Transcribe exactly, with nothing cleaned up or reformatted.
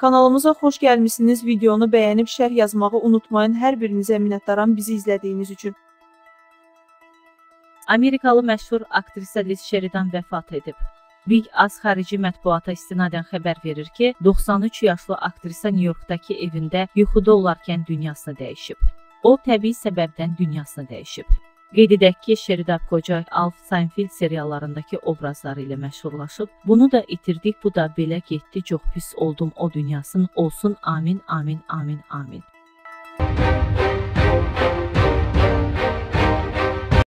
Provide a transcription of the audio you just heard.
Kanalımıza xoş gəlmişsiniz. Videonu bəyənib şərh yazmağı unutmayın. Hər birinizə minnətdaram bizi izlədiyiniz üçün. Amerikalı məşhur aktrisa Liz Sheridan vəfat edib. Big Az xarici mətbuata istinadən xəbər verir ki, doxsan üç yaşlı aktrisa Nyu-Yorkdakı evində yuxuda olarkən dünyasını dəyişib. O, təbii səbəbdən dünyasını dəyişib. Qeyd edək ki, Sheridan qoca Alf Seinfeld seriallarındakı obrazları ilə məşhurlaşıb. Bunu da itirdik, bu da belə getdi, çox pis oldum o dünyasın olsun, amin, amin, amin, amin.